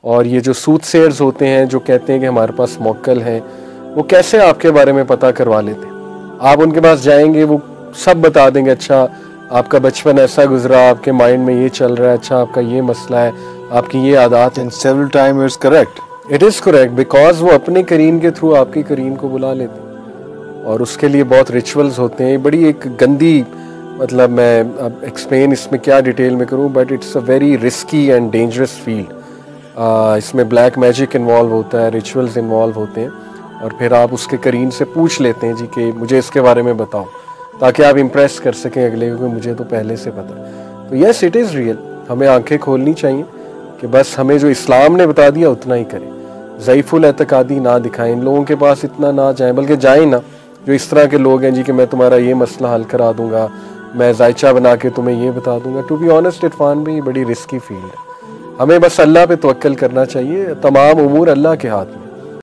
और ये जो सूटसेयर्स होते हैं जो कहते हैं कि हमारे पास मौक्कल है, वो कैसे आपके बारे में पता करवा लेते हैं। आप उनके पास जाएंगे, वो सब बता देंगे, अच्छा आपका बचपन ऐसा गुजरा, आपके माइंड में ये चल रहा है, अच्छा आपका ये मसला है, आपकी ये आदत है। several time it's correct. It is correct because वो अपने करीन के थ्रू आपकी करीन को बुला लेते हैं और उसके लिए बहुत रिचुअल्स होते हैं। बड़ी एक गंदी, मतलब मैं अब एक्सप्लेन इसमें क्या डिटेल में करूं, but it's a very risky and dangerous field. इसमें ब्लैक मैजिक इन्वॉल्व होता है, रिचुअल्स इन्वॉल्व होते हैं, और फिर आप उसके करीन से पूछ लेते हैं जी कि मुझे इसके बारे में बताओ, ताकि आप इम्प्रेस कर सकें अगले को, मुझे तो पहले से पता है। तो यस, इट इज़ रियल। हमें आंखें खोलनी चाहिए कि बस हमें जो इस्लाम ने बता दिया उतना ही करें, ज़ईफ़ुल एतकादी ना दिखाएं, इन लोगों के पास इतना ना जाएं, बल्कि जाएं ना जो इस तरह के लोग हैं जी कि मैं तुम्हारा ये मसला हल करा दूंगा, मैं जायचा बना के तुम्हें ये बता दूंगा। टू बी ऑनेस्ट इरफान भाई, बड़ी रिस्की फील्ड है। हमें बस अल्लाह पे तवक्कल करना चाहिए, तमाम उमूर अल्लाह के हाथ में।